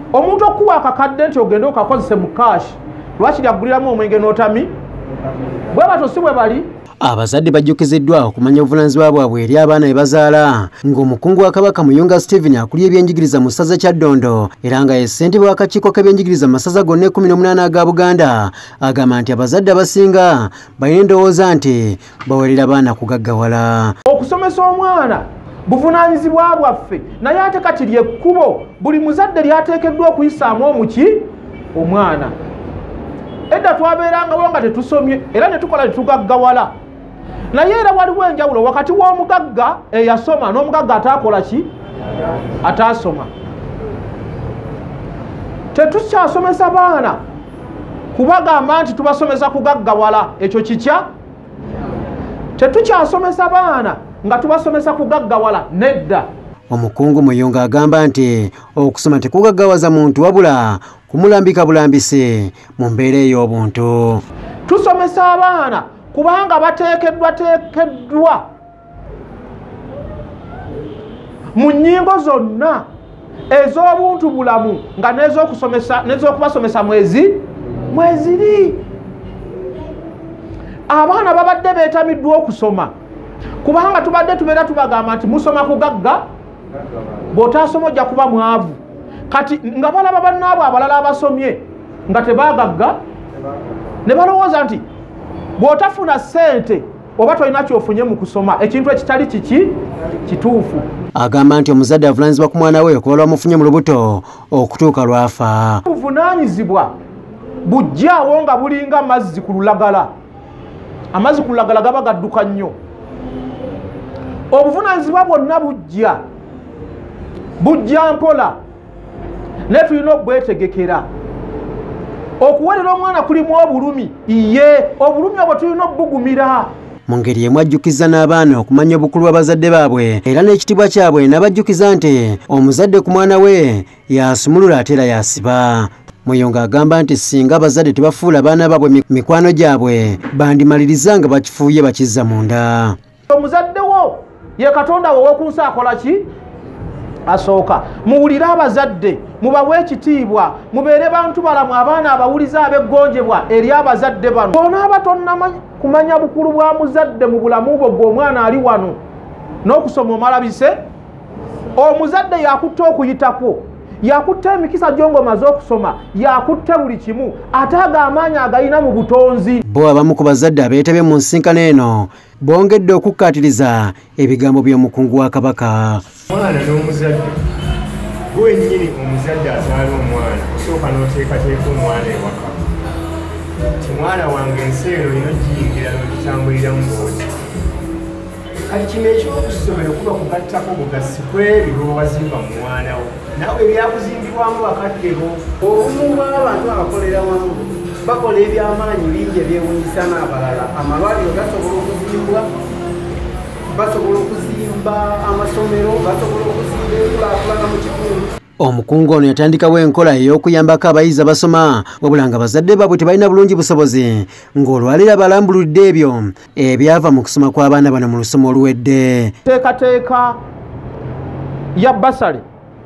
Omuntu okuwa akakadde nti ogenda okakozese mu cash lwaki lyaguliramu omwenge n'otami bwe bato si bwe bali. Abazadde bajjukiziddwa okumanya obuvunaanyizibwa bwabwe eri abaana be bazaala ng'omukungu wa Kabaka Muyunga Stephen akulira ebyenjigiriza mu ssaza Kyaddondo era nga ye ssentebe w'akakiiko k'ebyenjigiriza mu masaza gonna 18 aga Buganda agamba nti abazadde abasinga balina endowooza nti bawerera baana kugaggawala. Okusomesa omwana buvunaanyizibwa bwaffe naye ate kati lyekkubo buli muzadde lyateekeddwa okuyisaamu omuki omwana. Edda twabeerangawo nga tetusomye era ne tukola ne tugaggawala. Naye era waliwo enjawulo wakati w'omugagga eyasoma n'omugagga ataakola ki ataasoma. Tetukyasomesa baana kubagamba nti tubasomesa kugaggawala, ekyo kikya. Tetukyasomesa baana nga tubasomesa kugaggawala, nedda. Omukungu Muyunga agamba nti okusoma tekugaggawaza muntu wabula kumulambika bulambise mu mbeera ey'obuntu. Tusomesa abaana kubanga bateekeddwa mu nnyingo zonna ez'obuntu bulamu nga n'ez'okubasomesa mweziri. Abaana babadde beetamiddwa okusoma kubanga tubadde tubeera tubagamba nti musoma kugagga, bw'otaasoma ojja kuba mwavu. Kati nga balaba bannaabwe abalala abasomye nga tebaagagga ne balowooza nti bw'otafuna ssente oba tolina kyofunye mu kusoma ekintu ekitali kituufu. Agamba nti omuzadde avunaanyizibwa ku mwana we okuba lwamufunye mu lubuto okutuuka lwafa. Obuvunaanyizibwa bujjaawo nga bulinga amazzi ku lulagala. Amazzi ku lulagala gaba gadduka nnyo. Obuvunaanyizibwa bwonna bujja mpola naye tulina okubwetegekera. Okuwerera omwana kulimu obulumi, obulumi obwo tulina obbugumira. Mu ngeri emu ajjukiza n'abaana okumanya obukulu bw'abazadde baabwe era n'ekitiibwa kyabwe n'abajjukiza nti omuzadde ku mwana we yasumulula ate era yasiba. Muyunga agamba nti singa abazadde tebafuula abaana baabwe mikwano gyabwe bandimaliriza nga bakifuuye bakizza munda. Omuzadde wo ye Katonda wo ku nsi akola ki? Asooka. Muwulire abazadde, mubawe ekitiibwa, mubeere bantu balamu abaana abawuliza abeggonjebwa eri abazadde bano. Bw'onaaba tonnamanya kumanya bukulu bwa muzadde mu bulamu bwo ng'omwana ali wano n'okusoma omalabise, omuzadde yakutte okuyitako, yakutte emikisa gy'ongomaze okusoma, yakutte buli kimu, ate ag'amaanyi agayina mu butonzi. Bo abamu ku bazadde abeetabye mu nsisinkano eno bongedde okukkaatiriza ebigambo by'omukungu wa Kabaka. Omwana n'omuzadde gwennyini omuzadde azaala omwana osooka n'oteekateeka omwana ewaka ti mwana wange ensi eno olina ogiyingira n'ogitambuliramu bwoti. Kati kino ekyokusomero kuba kugattako bugassi kw'ebyo bwe wazimba mu mwana wo nawe ebyakuzimbibwamu bakadde bo. Obumu bw'abantu abakolera wamu bakola ebyamaanyi bingi ebyewunyisa n'abalala. Amalwaliro gasobola okuzimbwa, basobola okuzimba amasomero, basobola okuzimba enkulaakulana mu kitundu. Omukungu ono yatandikawo enkola ey'okuyambako abayizi abasoma wabula nga bazadde baabwe tebalina bulungi busobozi ng'olwalira balambuludde ebyo ebyava mu kusoma kw'abaana bano mu lusoma oluwedde. Teekateeka ya basale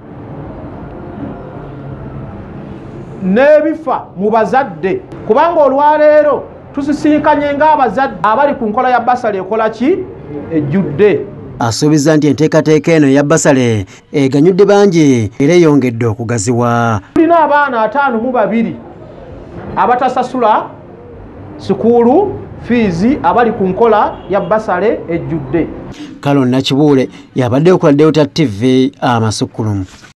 n'ebifa mu bazadde kubanga olwaleero tusisinkanye ng'abazadde abali ku nkola ya basale ekola ki? Ejjudde. Asuubiza nti enteekateeka eno ya basale eganyudde bangi era eyongedde okugaziwa. Tulina abaana 52 abatasasula sikuulu fiizi abali ku nkola ya basale ejjudde. Kalon Nakibuule yabadde okola Delta TV Amasukulumu.